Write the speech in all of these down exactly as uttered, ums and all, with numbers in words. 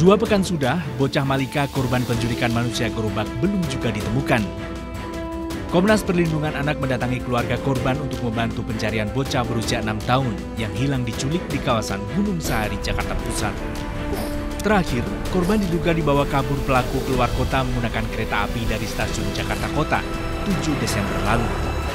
Dua pekan sudah, bocah Malika korban penculikan manusia gerobak belum juga ditemukan. Komnas Perlindungan Anak mendatangi keluarga korban untuk membantu pencarian bocah berusia enam tahun yang hilang diculik di kawasan Gunung Sahari, Jakarta Pusat. Terakhir, korban diduga dibawa kabur pelaku keluar kota menggunakan kereta api dari stasiun Jakarta Kota tujuh Desember lalu.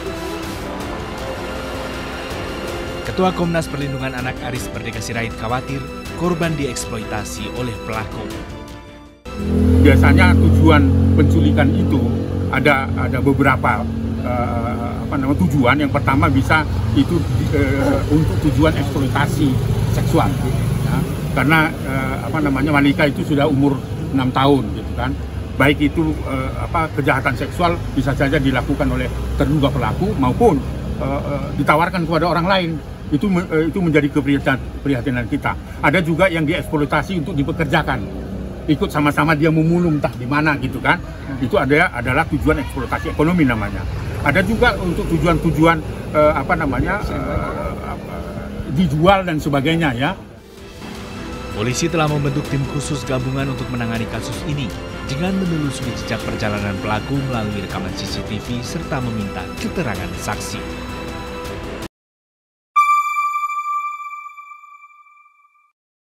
Ketua Komnas Perlindungan Anak Aris Merdeka Sirait khawatir korban dieksploitasi oleh pelaku. Biasanya tujuan penculikan itu ada ada beberapa uh, apa namanya tujuan. Yang pertama bisa itu uh, untuk tujuan eksploitasi seksual, ya. Karena uh, apa namanya Malika itu sudah umur enam tahun, gitu kan. Baik itu uh, apa kejahatan seksual bisa saja dilakukan oleh terduga pelaku maupun uh, uh, ditawarkan kepada orang lain. Itu itu menjadi keprihatinan kita. Ada juga yang dieksploitasi untuk dipekerjakan, ikut sama-sama dia memulung entah di mana, gitu kan. Itu ada adalah tujuan eksploitasi ekonomi namanya. Ada juga untuk tujuan-tujuan eh, apa namanya eh, apa, dijual dan sebagainya, ya. Polisi telah membentuk tim khusus gabungan untuk menangani kasus ini dengan menelusuri jejak perjalanan pelaku melalui rekaman C C T V serta meminta keterangan saksi.